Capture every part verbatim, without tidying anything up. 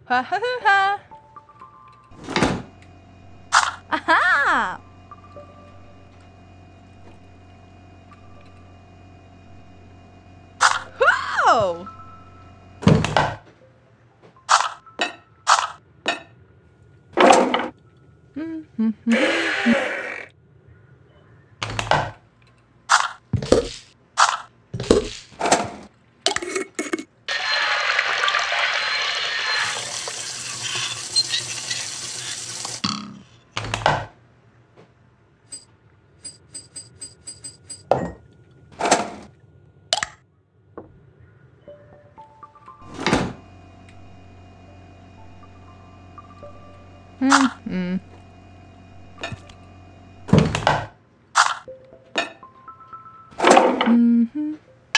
Ha ha ha ha. Aha! Whoa! Mm-hmm. Mm-hmm.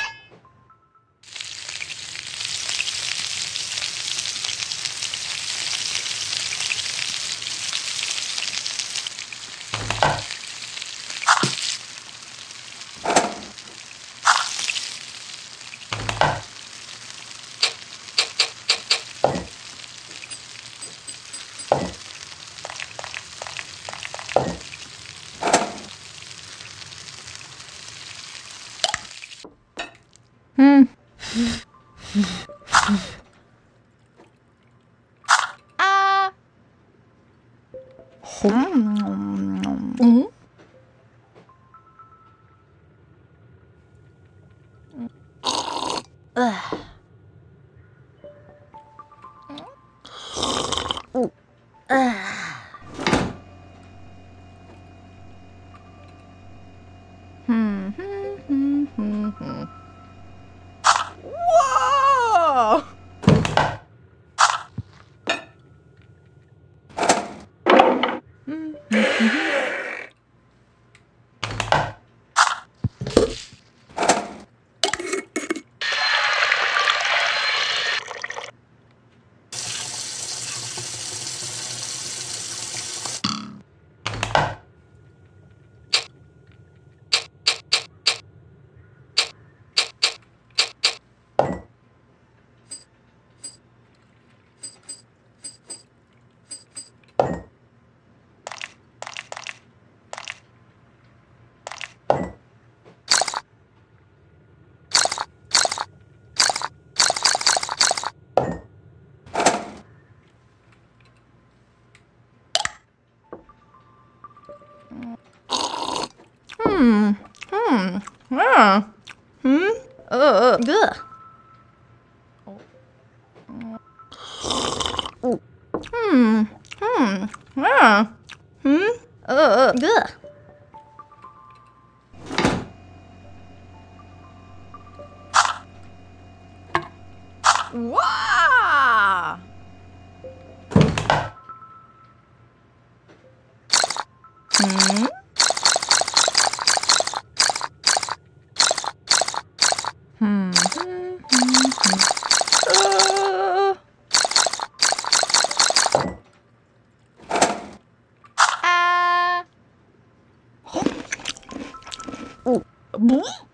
Hmm. Ah. Hmm. Ugh. Hmm. Hmm. Hmm. Hmm. Hmm. Whoa! Hmm. Hmm. Hmm. Yeah. Hmm. Uh. Ugh. Hmm. Hmm. Yeah. Hmm. Uh. Ugh. Wow. Hmm. Hmm. Hmm. Hmm. Uh. Ah.